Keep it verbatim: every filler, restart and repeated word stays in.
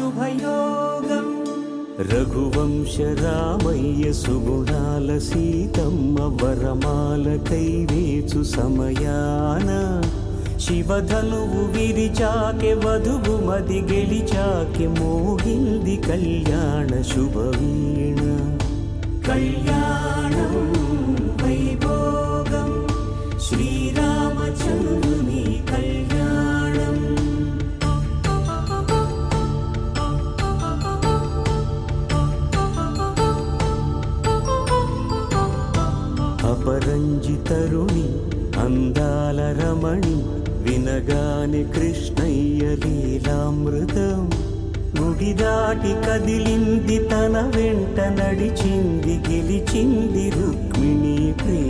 శుభయోగం రఘువంశ రామయ్య సుగుణాల సీతమ్మ వరమాల కైవేచు సమయాన శివధనువు విరిచాకె వధువు మది గెలిచాకె మోగింది కళ్యాణ శుభవీణ కళ్యాణం వైభోగం శ్రీరామచంద్రుని కళ్యాణం అపరంజి తరుణి అందాల రమణి వినగానే కృష్ణయ్య లీలామృతం గుడి దాటి కదిలింది తన వెంట నడిచింది గెలిచింది రుక్మిణి ప్రియ